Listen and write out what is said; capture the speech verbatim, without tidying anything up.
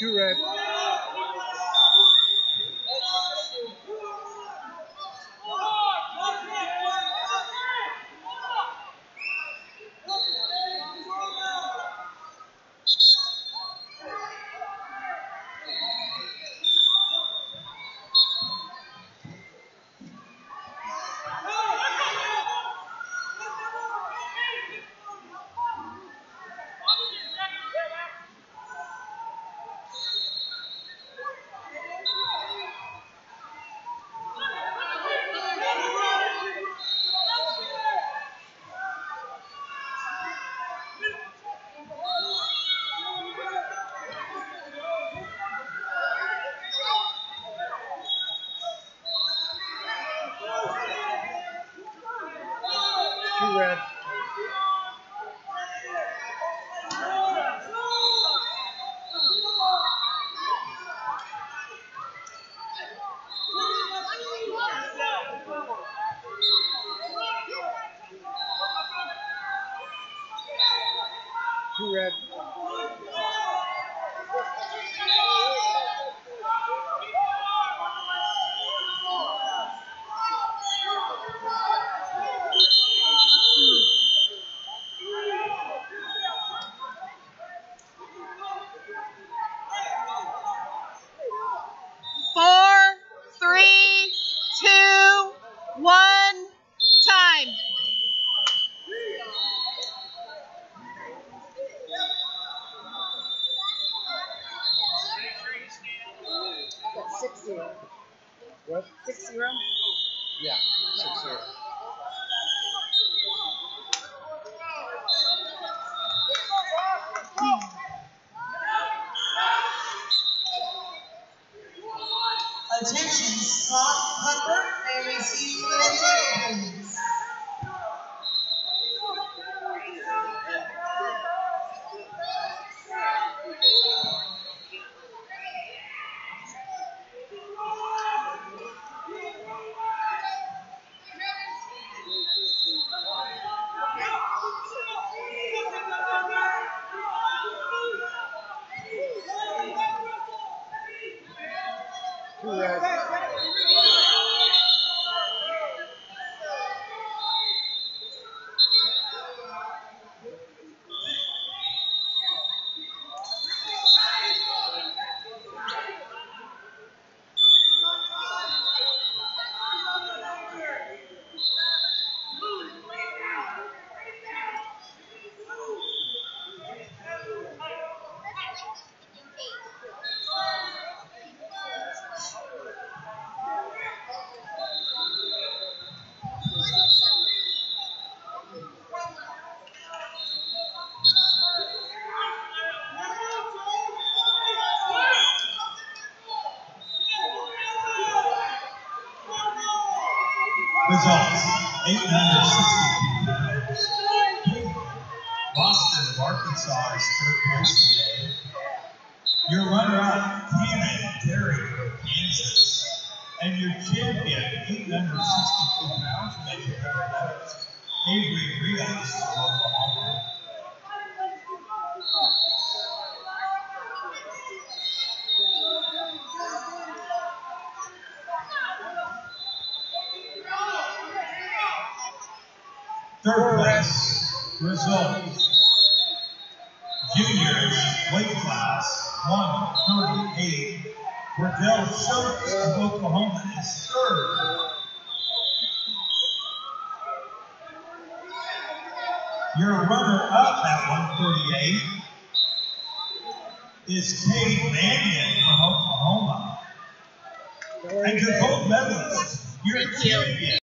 Two red. Two red. Two red. Four, three, two, one, time. That's six zero. What? Six zero? Yeah, six zero. Attention, Scott Hubbard may receive immediate please. Two red. Results, eight under sixty-two pounds. Boston of Arkansas is third place today. Your runner-up, Cannon Terry of Kansas. And your champion, eight under sixty-two pounds, making her medals, Avery Rios of Oklahoma. Third place, results. Juniors, weight class, one thirty-eight. Wardell Schultz of Oklahoma is third. Your runner-up at one thirty-eight is Cade Mannion from Oklahoma. And your gold medalist, your champion.